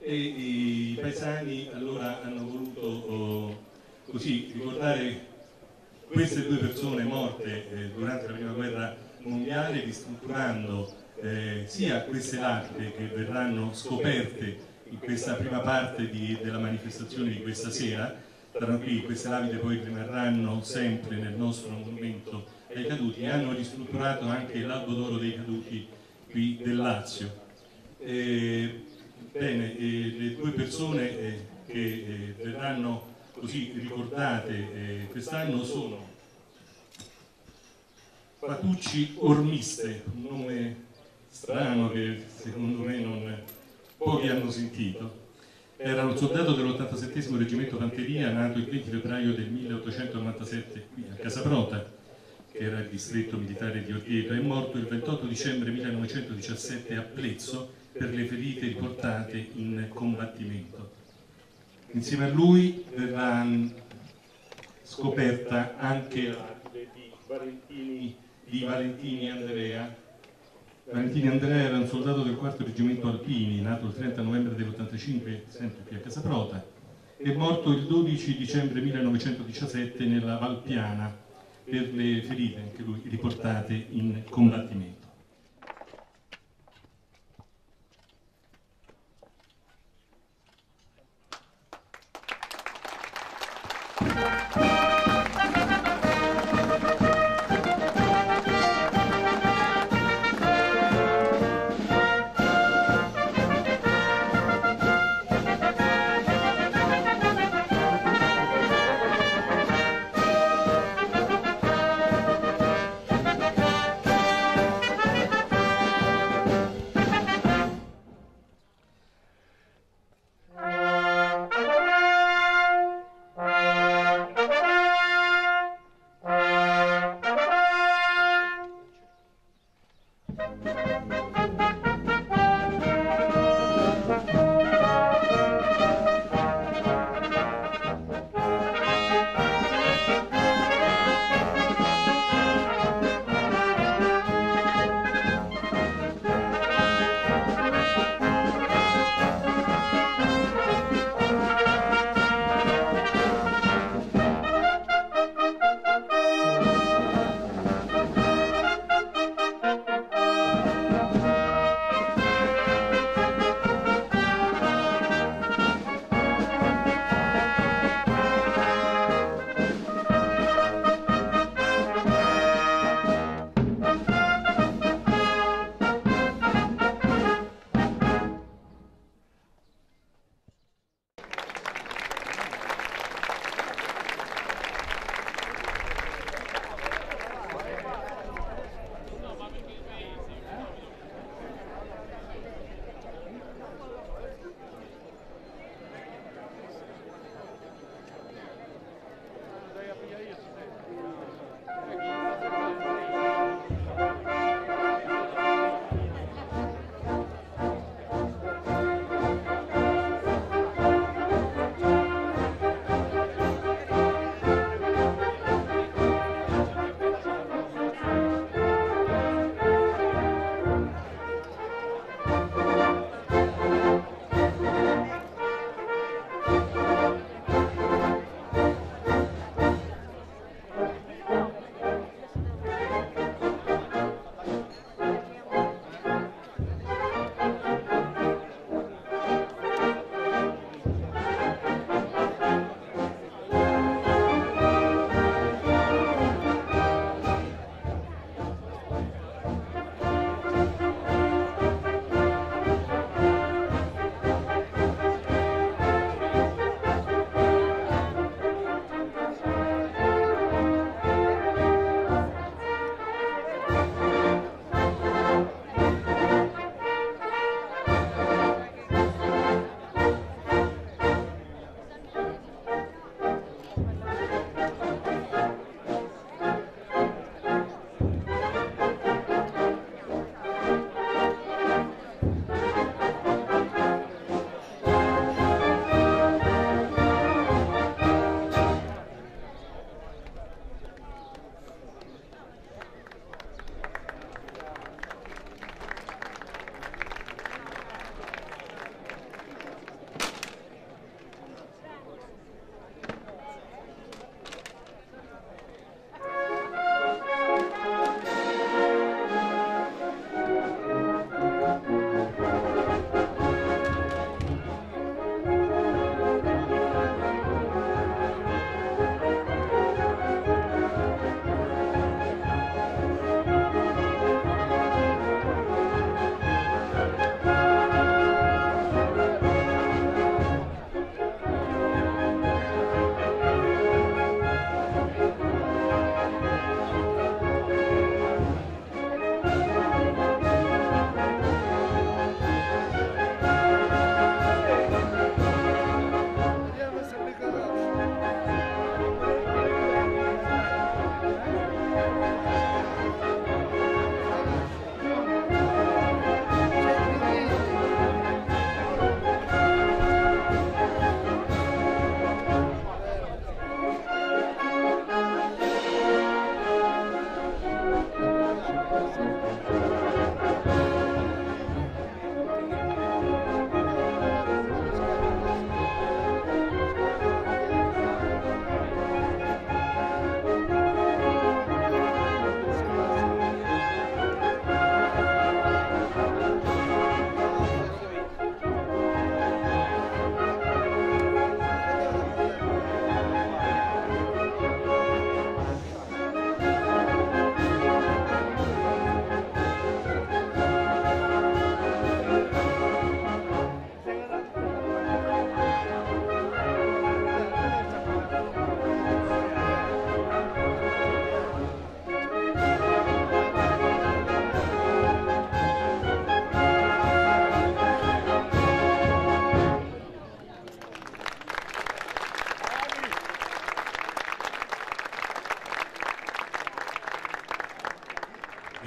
e i paesani allora hanno voluto così ricordare queste due persone morte durante la prima guerra mondiale, ristrutturando sia queste lapidi che verranno scoperte in questa prima parte della manifestazione di questa sera. Saranno qui, queste lapidi poi rimarranno sempre nel nostro monumento ai caduti, e hanno ristrutturato anche l'albo d'oro dei caduti qui del Lazio. Bene, le due persone che verranno così ricordate quest'anno sono Fatucci Ormiste, un nome strano che secondo me pochi hanno sentito. Era un soldato dell'87° Reggimento Fanteria, nato il 20 febbraio del 1897 qui a Casaprota, che era il distretto militare di Orvieto, è morto il 28 dicembre 1917 a Plezzo per le ferite riportate in combattimento. Insieme a lui verrà scoperta anche la lapide di Valentini Andrea. Valentini Andrea era un soldato del 4° Reggimento Alpini, nato il 30 novembre dell'85, sempre qui a Casaprota, è morto il 12 dicembre 1917 nella Valpiana per le ferite, anche lui, riportate in combattimento.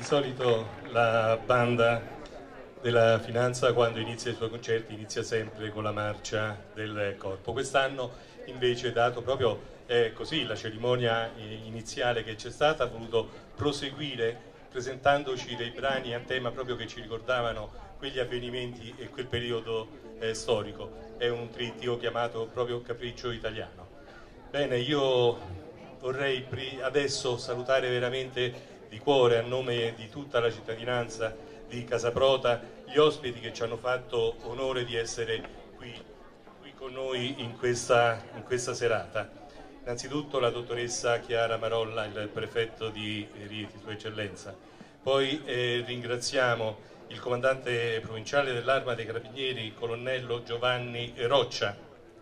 solito la banda della Finanza, quando inizia i suoi concerti, inizia sempre con la marcia del corpo. Quest'anno invece, dato proprio così la cerimonia iniziale che c'è stata, ha voluto proseguire presentandoci dei brani a tema proprio che ci ricordavano quegli avvenimenti e quel periodo storico. È un trittico chiamato proprio Capriccio Italiano. Bene, io vorrei adesso salutare veramente di cuore, a nome di tutta la cittadinanza di Casaprota, gli ospiti che ci hanno fatto onore di essere qui con noi in questa serata. Innanzitutto la dottoressa Chiara Marolla, il prefetto di Rieti, Sua Eccellenza. Poi ringraziamo il comandante provinciale dell'Arma dei Carabinieri, colonnello Giovanni Roccia,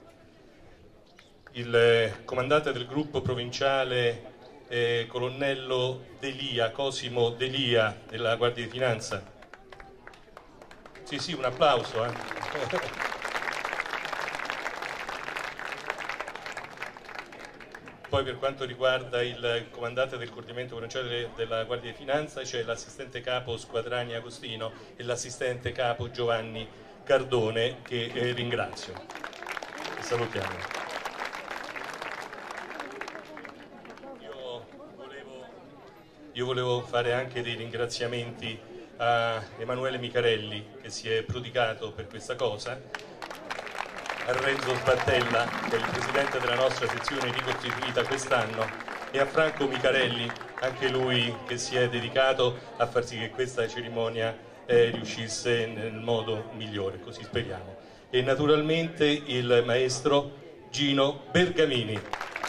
il comandante del gruppo provinciale, colonnello Delia, Cosimo Delia, della Guardia di Finanza. Sì, un applauso. Poi per quanto riguarda il comandante del coordinamento provinciale della Guardia di Finanza c'è l'assistente capo Squadrani Agostino e l'assistente capo Giovanni Cardone, che ringrazio e salutiamo. Io volevo fare anche dei ringraziamenti a Emanuele Micarelli, che si è prodigato per questa cosa, a Renzo Sbattella, che è il presidente della nostra sezione ricostituita quest'anno, e a Franco Micarelli, anche lui che si è dedicato a far sì che questa cerimonia riuscisse nel modo migliore, così speriamo. E naturalmente il maestro Gino Bergamini.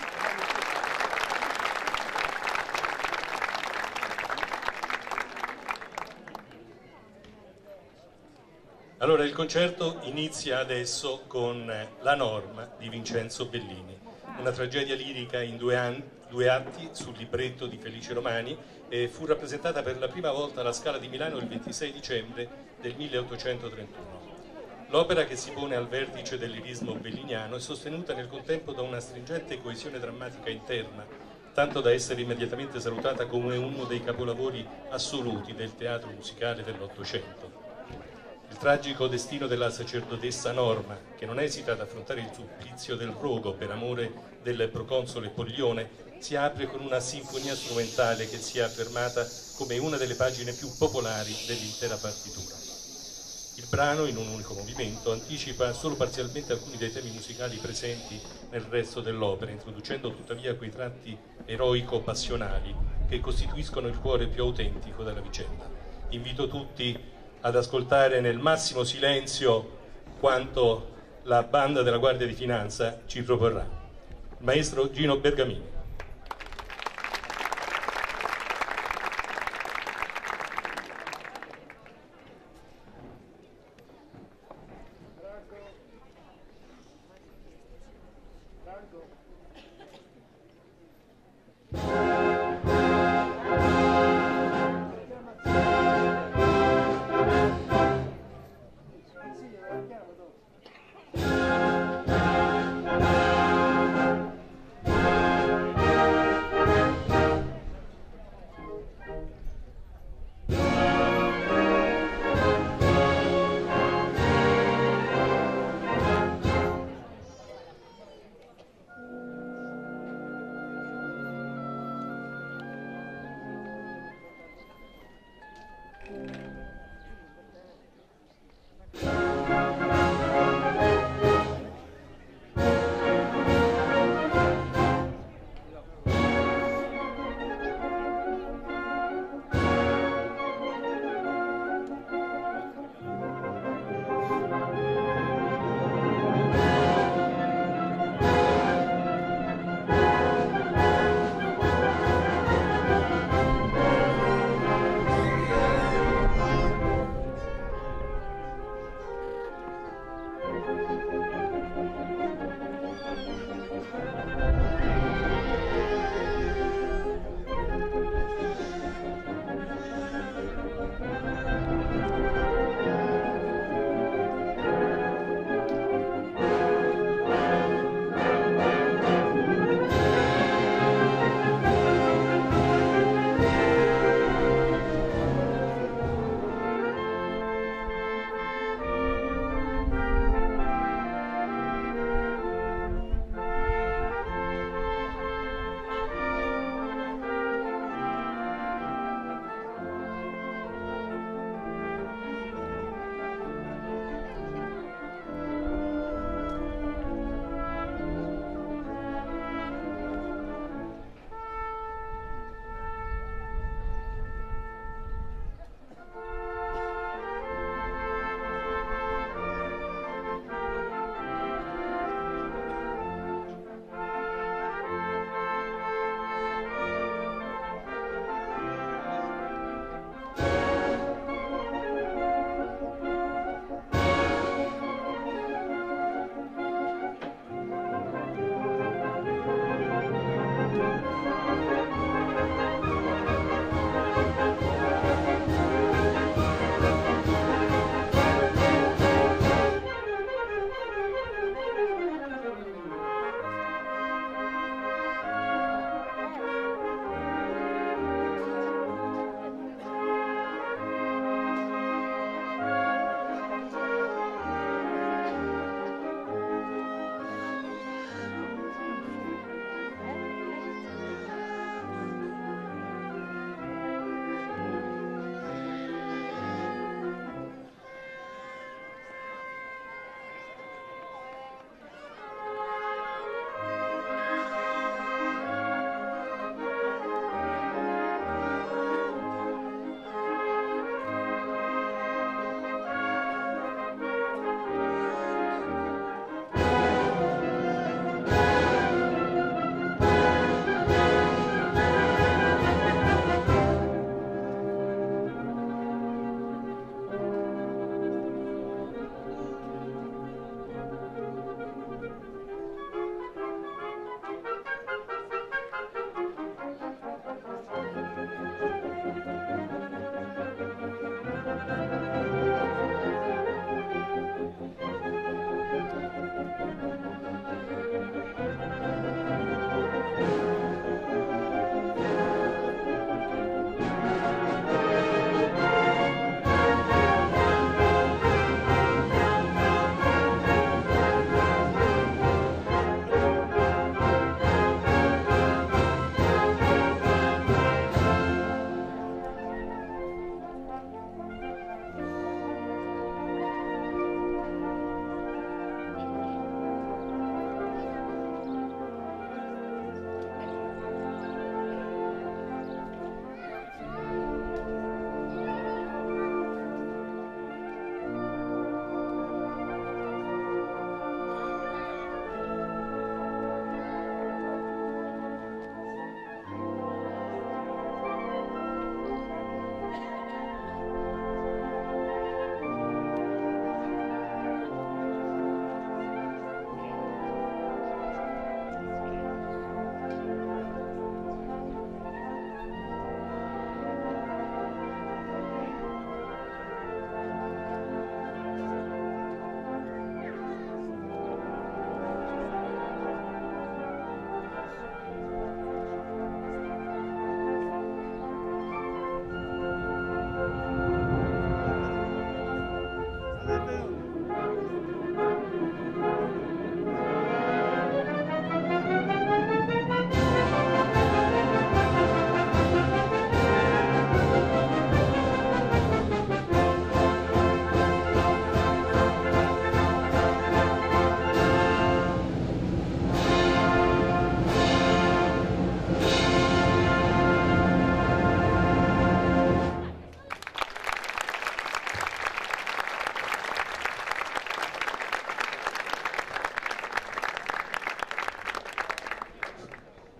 Allora, il concerto inizia adesso con La Norma di Vincenzo Bellini, una tragedia lirica in due atti sul libretto di Felice Romani, e fu rappresentata per la prima volta alla Scala di Milano il 26 dicembre del 1831. L'opera, che si pone al vertice del lirismo belliniano, è sostenuta nel contempo da una stringente coesione drammatica interna, tanto da essere immediatamente salutata come uno dei capolavori assoluti del teatro musicale dell'Ottocento. Il tragico destino della sacerdotessa Norma, che non esita ad affrontare il supplizio del rogo per amore del proconsole Poglione, si apre con una sinfonia strumentale che si è affermata come una delle pagine più popolari dell'intera partitura. Il brano, in un unico movimento, anticipa solo parzialmente alcuni dei temi musicali presenti nel resto dell'opera, introducendo tuttavia quei tratti eroico-passionali che costituiscono il cuore più autentico della vicenda. Invito tutti ad ascoltare nel massimo silenzio quanto la banda della Guardia di Finanza ci proporrà. Il maestro Gino Bergamini.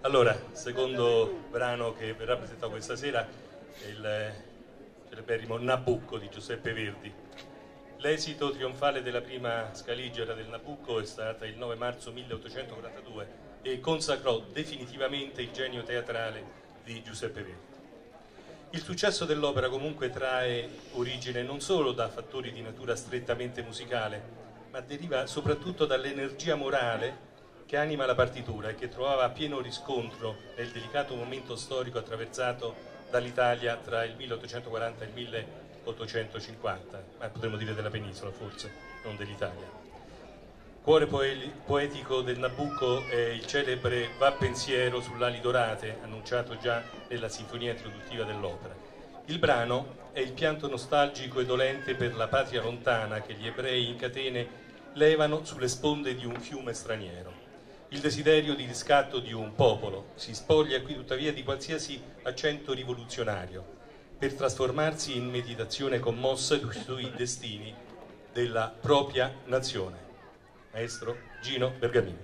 Allora, il secondo brano che verrà presentato questa sera è il celeberrimo Nabucco di Giuseppe Verdi. L'esito trionfale della prima scaligera del Nabucco è stata il 9 marzo 1842 e consacrò definitivamente il genio teatrale di Giuseppe Verdi. Il successo dell'opera comunque trae origine non solo da fattori di natura strettamente musicale, ma deriva soprattutto dall'energia morale che anima la partitura e che trovava pieno riscontro nel delicato momento storico attraversato dall'Italia tra il 1840 e il 1850, ma potremmo dire della penisola forse, non dell'Italia. Cuore poetico del Nabucco è il celebre Va pensiero sull'ali dorate, annunciato già nella sinfonia introduttiva dell'opera. Il brano è il pianto nostalgico e dolente per la patria lontana che gli ebrei in catene levano sulle sponde di un fiume straniero. Il desiderio di riscatto di un popolo si spoglia qui tuttavia di qualsiasi accento rivoluzionario per trasformarsi in meditazione commossa sui destini della propria nazione. Maestro Gino Bergamini.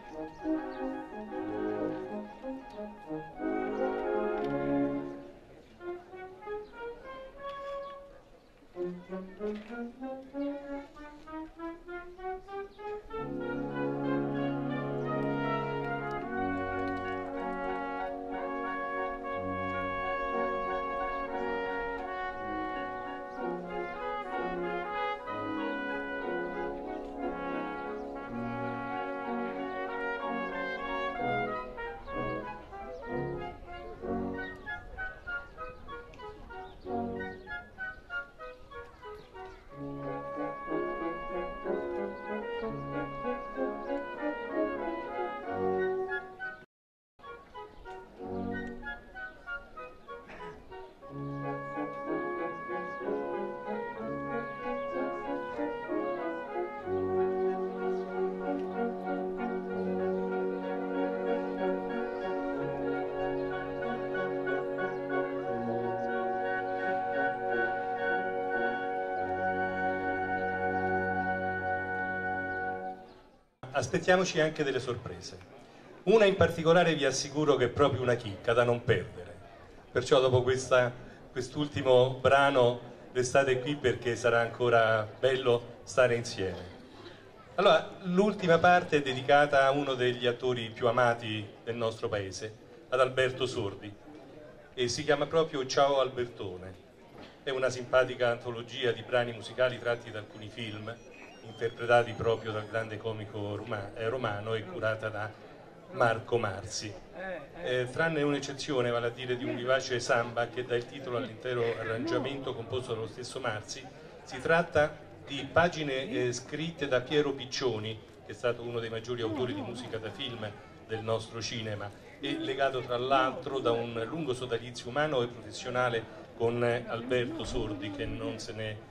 Aspettiamoci anche delle sorprese. Una in particolare vi assicuro che è proprio una chicca da non perdere. Perciò dopo quest'ultimo brano restate qui perché sarà ancora bello stare insieme. Allora, l'ultima parte è dedicata a uno degli attori più amati del nostro paese, ad Alberto Sordi, e si chiama proprio Ciao Albertone. È una simpatica antologia di brani musicali tratti da alcuni film, interpretati proprio dal grande comico romano e curata da Marco Marzi. Tranne un'eccezione, vale a dire di un vivace samba che dà il titolo all'intero arrangiamento composto dallo stesso Marzi, si tratta di pagine scritte da Piero Piccioni, che è stato uno dei maggiori autori di musica da film del nostro cinema e legato tra l'altro da un lungo sodalizio umano e professionale con Alberto Sordi, che non se ne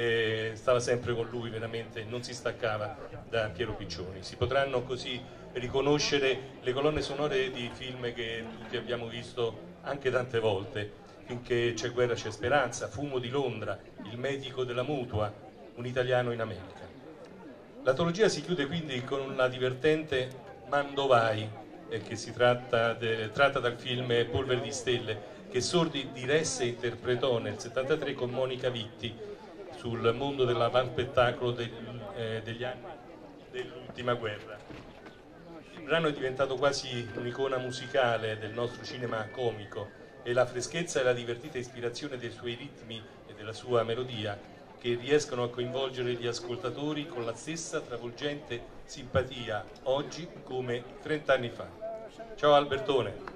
stava sempre con lui, veramente non si staccava da Piero Piccioni. Si potranno così riconoscere le colonne sonore di film che tutti abbiamo visto anche tante volte: Finché c'è guerra c'è speranza, Fumo di Londra, Il medico della mutua, Un italiano in America. L'antologia si chiude quindi con una divertente Mandovai, che si tratta dal film Polvere di stelle, che Sordi diresse e interpretò nel 1973 con Monica Vitti sul mondo dell'avanspettacolo degli anni dell'ultima guerra. Il brano è diventato quasi un'icona musicale del nostro cinema comico e la freschezza e la divertita ispirazione dei suoi ritmi e della sua melodia che riescono a coinvolgere gli ascoltatori con la stessa travolgente simpatia oggi come 30 anni fa. Ciao Albertone!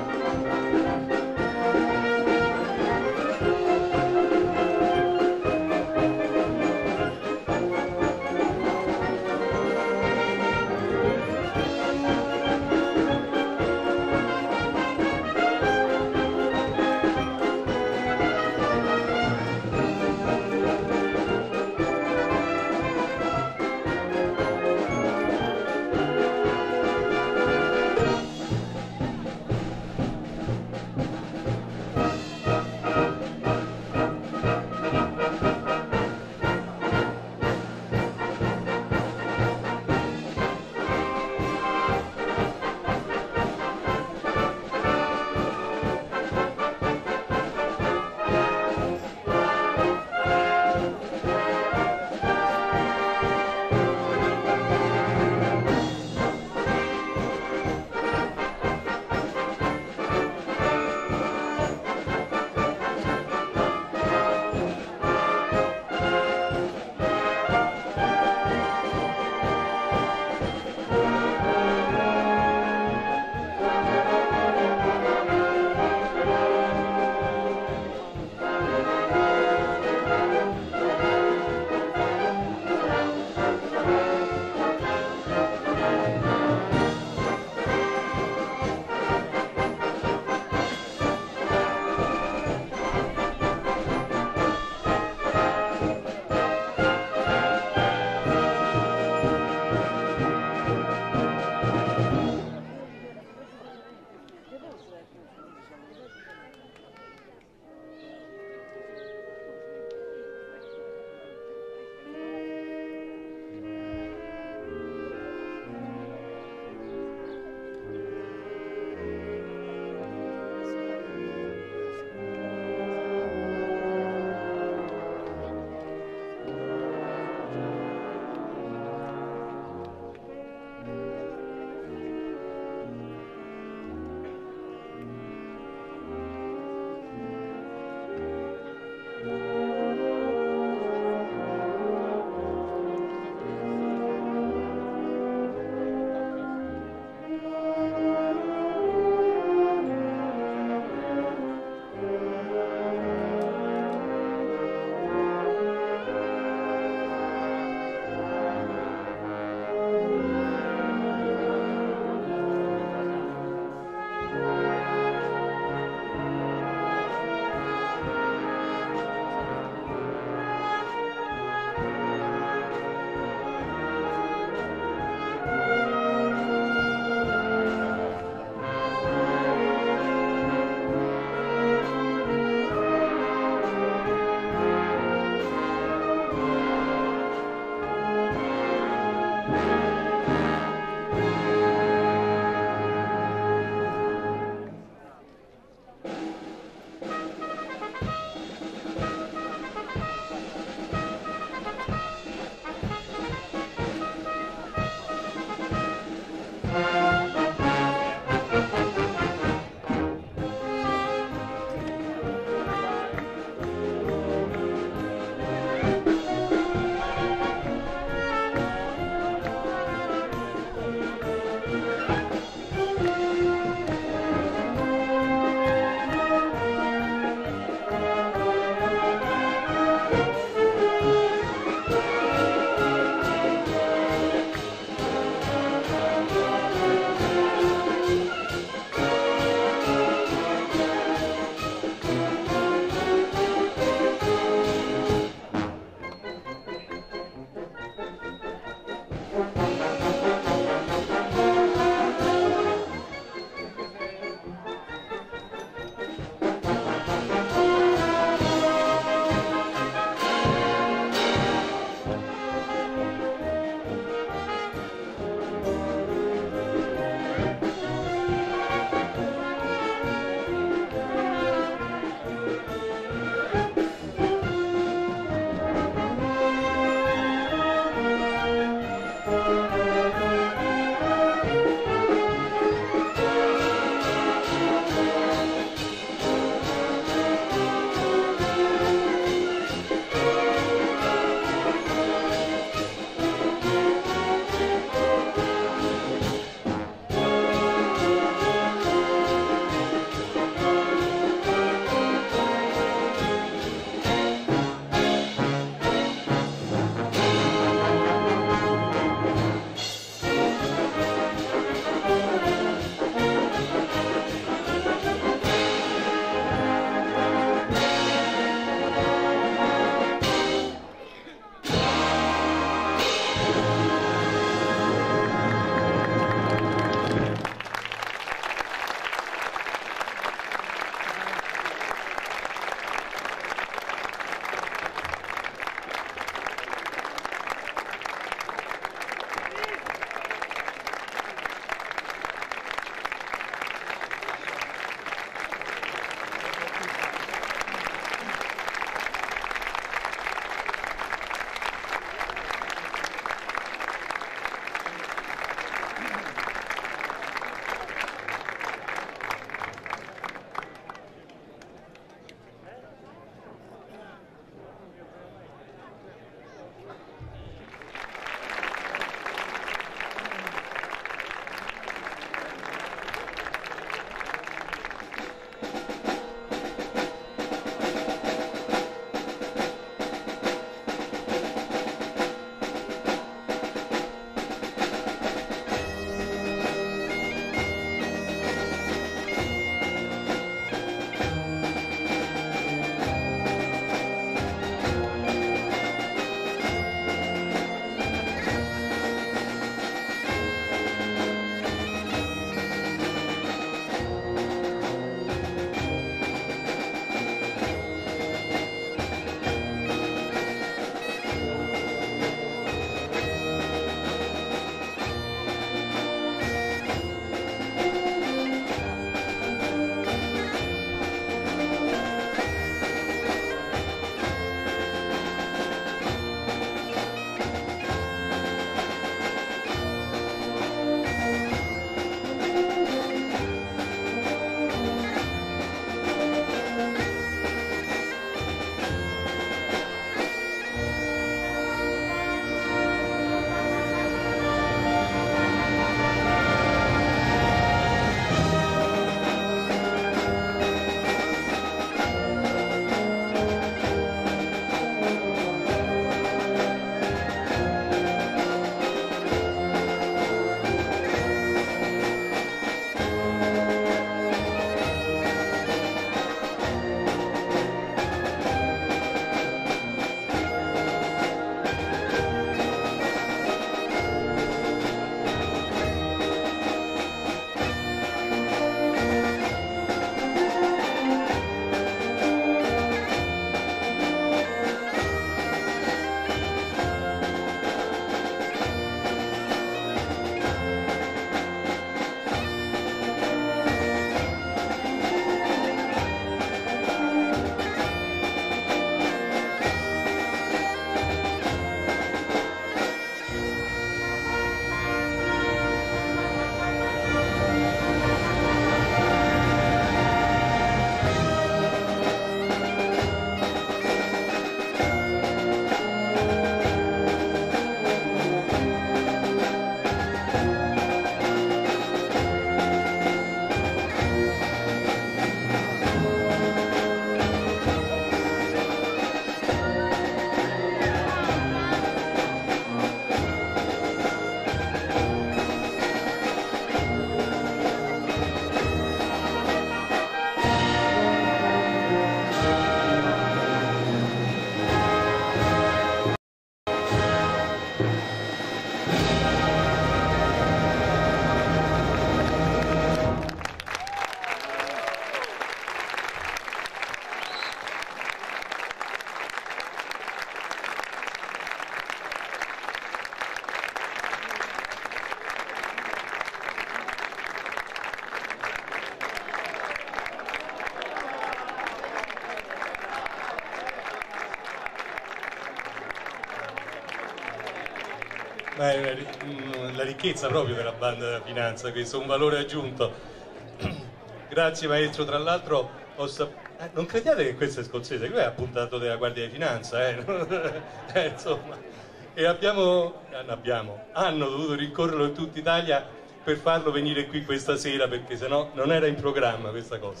Ma è la ricchezza proprio della banda della finanza, questo è un valore aggiunto. Grazie maestro, tra l'altro non crediate che questo è scozzese, lui è appuntato della Guardia di Finanza, insomma. E hanno dovuto rincorrerlo in tutta Italia per farlo venire qui questa sera, perché sennò non era in programma questa cosa.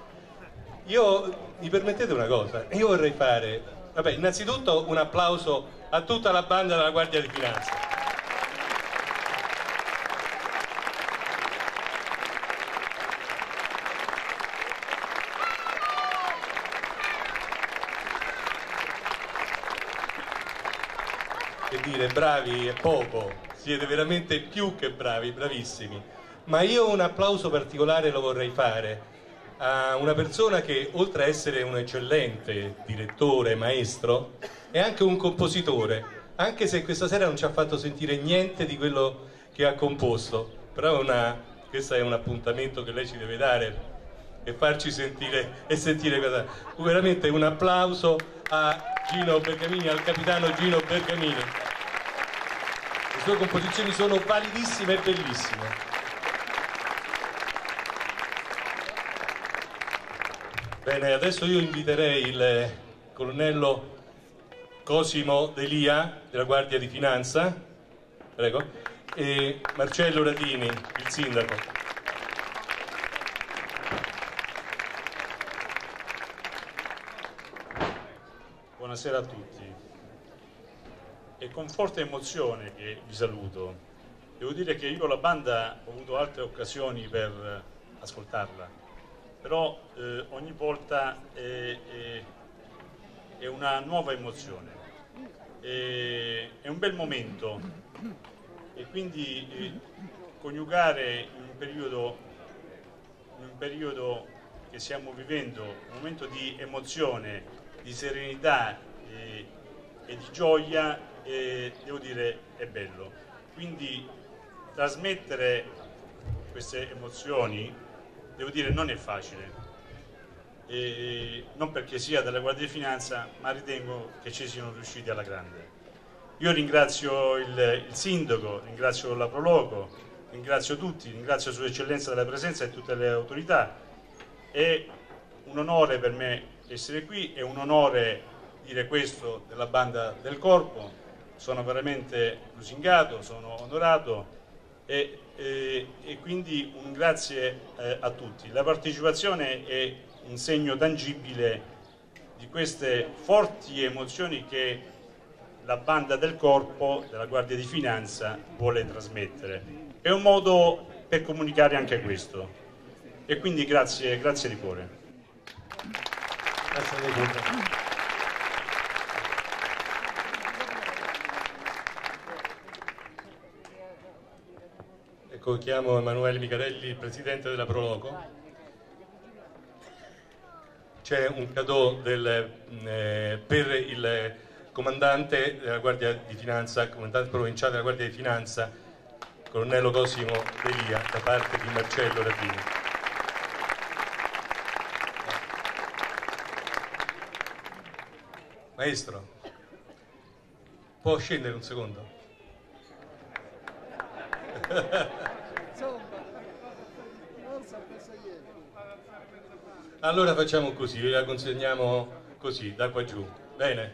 Mi permettete una cosa? Io vorrei fare, innanzitutto un applauso a tutta la banda della Guardia di Finanza. Che dire, bravi è poco, siete veramente più che bravi, bravissimi. Ma io un applauso particolare lo vorrei fare a una persona che, oltre a essere un eccellente direttore, maestro, è anche un compositore, anche se questa sera non ci ha fatto sentire niente di quello che ha composto. Però questo è un appuntamento che lei ci deve dare e farci sentire cosa. Veramente un applauso a Gino Bergamini, al capitano Gino Bergamini. Le sue composizioni sono validissime e bellissime. Bene, adesso io inviterei il colonnello Cosimo Delia della Guardia di Finanza, prego, e Marcello Radini, il sindaco. Buonasera a tutti. È con forte emozione che vi saluto. Devo dire che io la banda ho avuto altre occasioni per ascoltarla, però ogni volta è una nuova emozione, è un bel momento e quindi coniugare in un periodo che stiamo vivendo, un momento di emozione, di serenità e di gioia, devo dire è bello. Quindi trasmettere queste emozioni, devo dire, non è facile, non perché sia della Guardia di Finanza, ma ritengo che ci siano riusciti alla grande. Io ringrazio il sindaco, ringrazio la Proloco, ringrazio tutti, ringrazio Sua Eccellenza della presenza e tutte le autorità. È un onore per me essere qui, è un onore dire questo della banda del Corpo, sono veramente lusingato, sono onorato e quindi un grazie a tutti. La partecipazione è un segno tangibile di queste forti emozioni che la banda del Corpo, della Guardia di Finanza, vuole trasmettere. È un modo per comunicare anche questo e quindi grazie di cuore. Grazie a lei. Ecco, chiamo Emanuele Micarelli, il presidente della Proloco. C'è un cadeau per il comandante della Guardia di Finanza, comandante provinciale della Guardia di Finanza, colonnello Cosimo Delia, da parte di Marcello Radini. Maestro, può scendere un secondo? Allora facciamo così, la consegniamo così, da qua giù. Bene?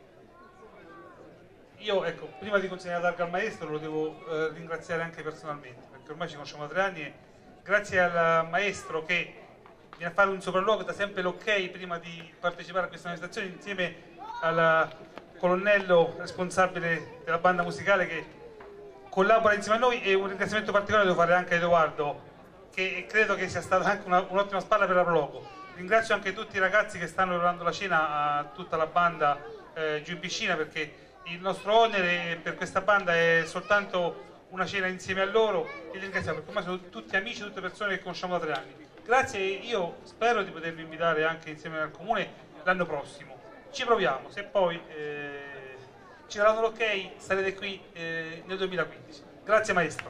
Io, ecco, prima di consegnare la targa al maestro lo devo ringraziare anche personalmente, perché ormai ci conosciamo da 3 anni e grazie al maestro che viene a fare un sopralluogo, dà sempre l'ok prima di partecipare a questa manifestazione, insieme al colonnello responsabile della banda musicale che collabora insieme a noi, e un ringraziamento particolare devo fare anche a Edoardo, che credo che sia stata anche un'ottima spalla per la Proloco. Ringrazio anche tutti i ragazzi che stanno preparando la cena, a tutta la banda giù in piscina, perché il nostro onere per questa banda è soltanto una cena insieme a loro, e li ringraziamo perché ormai sono tutti amici, tutte persone che conosciamo da 3 anni. Grazie, io spero di potervi invitare anche insieme al Comune l'anno prossimo. Ci proviamo, se poi ci daranno l'ok sarete qui nel 2015. Grazie maestro.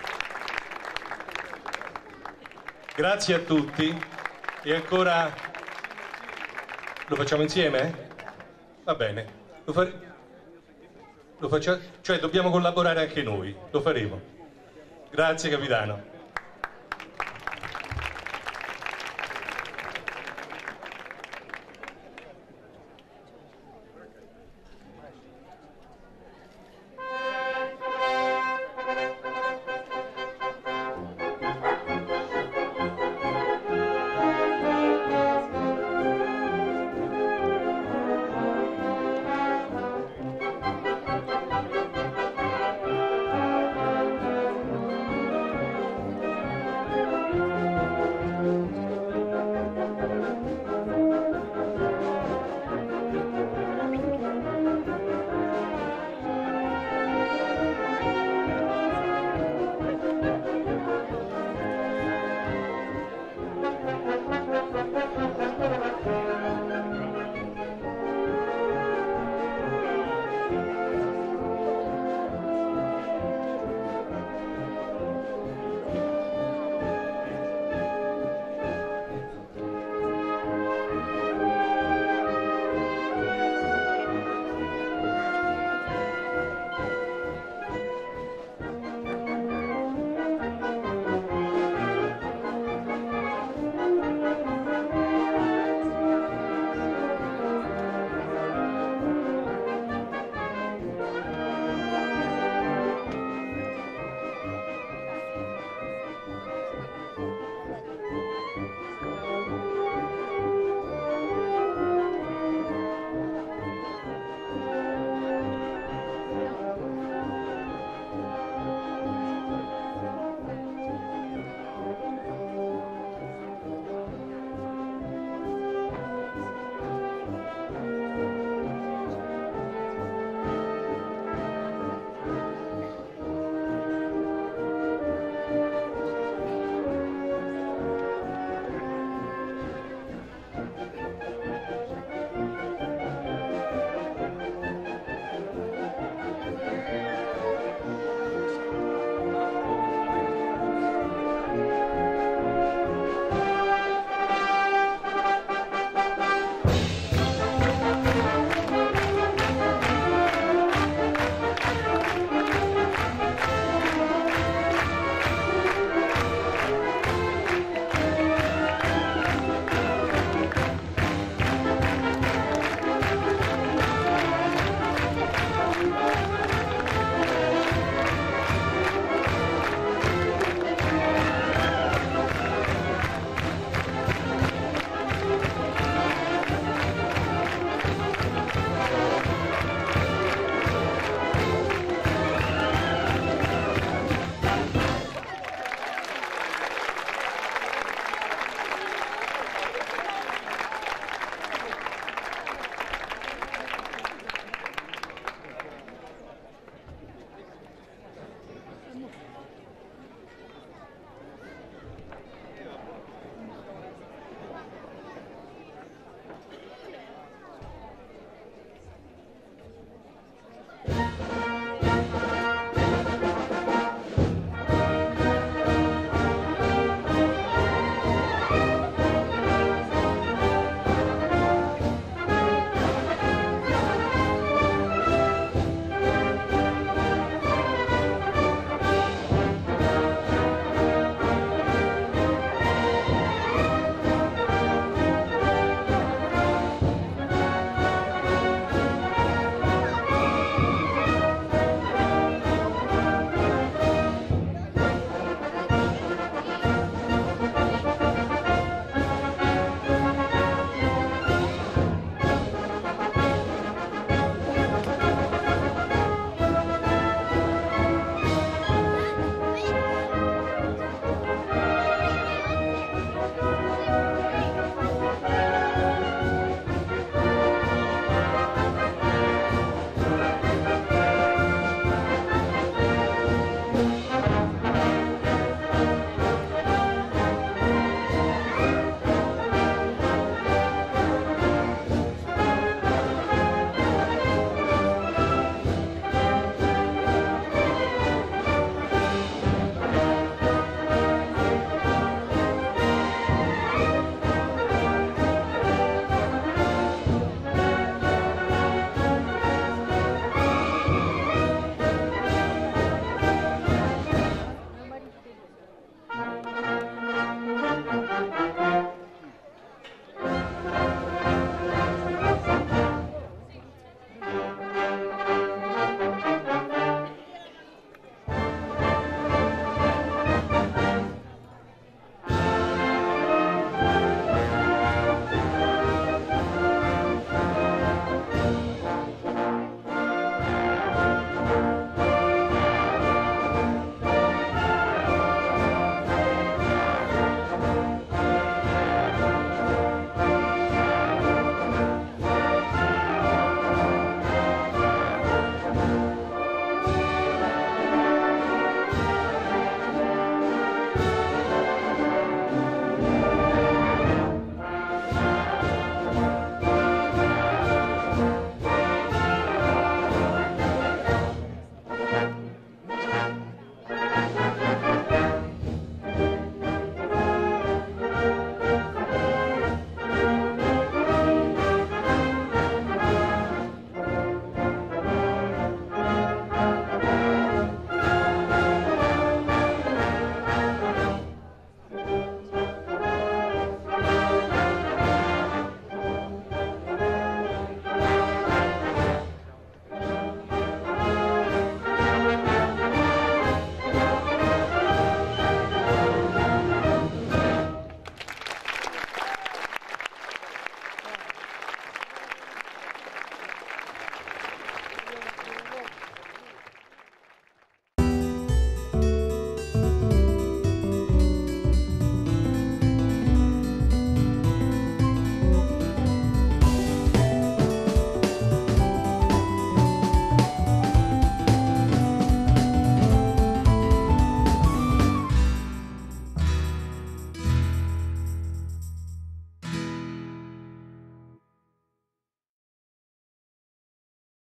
Grazie a tutti e ancora Lo facciamo insieme? Va bene. Cioè dobbiamo collaborare anche noi. Lo faremo. Grazie capitano.